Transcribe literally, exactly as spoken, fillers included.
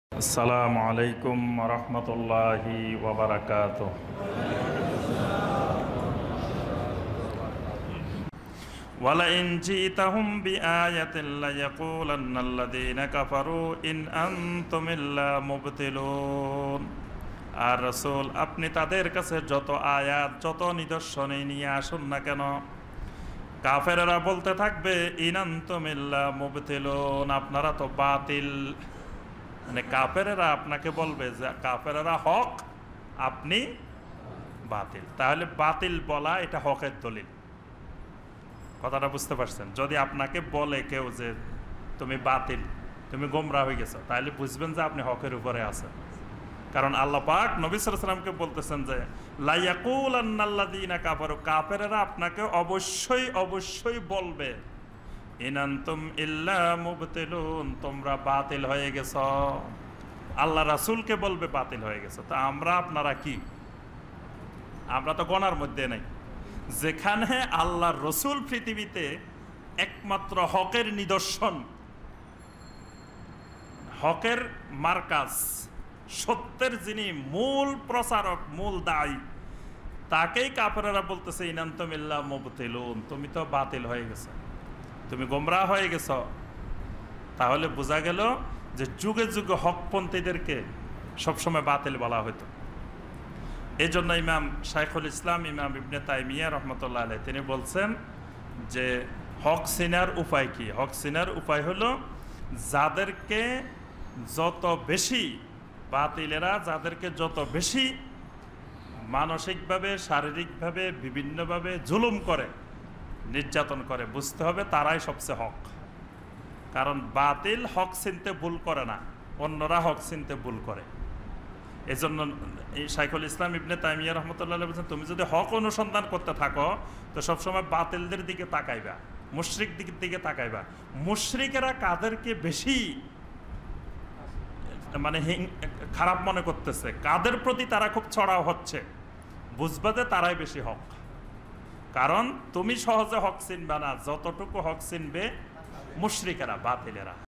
আসসালামু আলাইকুম ওয়া রাহমাতুল্লাহি ওয়া বারাকাতুহু। ওয়ালা ইন জিতাহুম বিআয়াতিন লায়াকুলান্নাল্লাযীনা কাফারু ইন আনতুম ইল্লা মুবতিলুন। আর রাসূল, আপনি তাদের কাছে যত আয়াত যত নিদর্শন নিয়ে আসুন না কেন, কাফেররা বলতে থাকবে ইন আনতুম ইল্লা মুবতিলুন, আপনারা তো বাতিল। মানে কাফেরেরা আপনাকে বলবে যে কাফেরেরা হক, আপনি বাতিল। তাহলে বাতিল বলা এটা হকের দলিল। কথাটা বুঝতে পারছেন? যদি আপনাকে বলে কেউ যে তুমি বাতিল, তুমি গোমরা হয়ে গেছো, তাহলে বুঝবেন যে আপনি হকের উপরে আছেন। কারণ আল্লাহ পাক নবী সাল্লাল্লাহু আলাইহি ওয়াসাল্লামকে বলতেছেন যে লা ইয়াকুলান্নাল্লাযীনা কাফারু, কাফেরেরা আপনাকে অবশ্যই অবশ্যই বলবে ইন আনতুম ইল্লা মুবতিলুন, তোমরা বাতিল হয়ে গেছ। আল্লাহ রাসূলকে বলবে বাতিল হয়ে গেছে। তা আমরা আপনারা কি? আমরা তো গোনার মধ্যে নাই। যেখানে আল্লাহর রাসূল পৃথিবীতে একমাত্র হকের নিদর্শন, হকের মার্কাজ, সত্যের যিনি মূল প্রচারক, মূল দায়ী, তাকেই কাফেররা বলতেছে ইন আনতুম ইল্লা মুবতিলুন, তুমি তো বাতিল হয়ে গেছো, তুমি গোমরাহ হয়ে গেছ। তাহলে বোঝা গেল যে যুগে যুগে হকপন্থীদেরকে সবসময় বাতিল বলা হতো। এই জন্য ইমাম শাইখুল ইসলাম ইমাম ইবনে তাইমিয়া রহমতুল্লাহ আলাইহি তিনি বলছেন যে হক চিনার উপায় কি? হক চিনার উপায় হলো যাদেরকে যত বেশি বাতিলেরা, যাদেরকে যত বেশি মানসিকভাবে শারীরিকভাবে বিভিন্নভাবে জুলুম করে, নির্যাতন করে, বুঝতে হবে তারাই সবচেয়ে হক। কারণ বাতিল হক চিনতে ভুল করে না, অন্যরা হক চিনতে ভুল করে। এই জন্য এই শাইখুল ইসলাম ইবনে তাইমিয়া রহমতুল্লাহ বলছেন, তুমি যদি হক অনুসন্ধান করতে থাকো তো সবসময় বাতিলদের দিকে তাকাইবা, মুশরিক দিকের দিকে তাকাইবা। মুশরিকেরা কাদেরকে বেশি মানে খারাপ মনে করতেছে, কাদের প্রতি তারা খুব চড়াও হচ্ছে, বুঝবা যে তারাই বেশি হক। কারণ তুমি সহজে হক চিনবে না, যতটুকু হক চিনবে মুশরিকেরা, বাতিলেরা।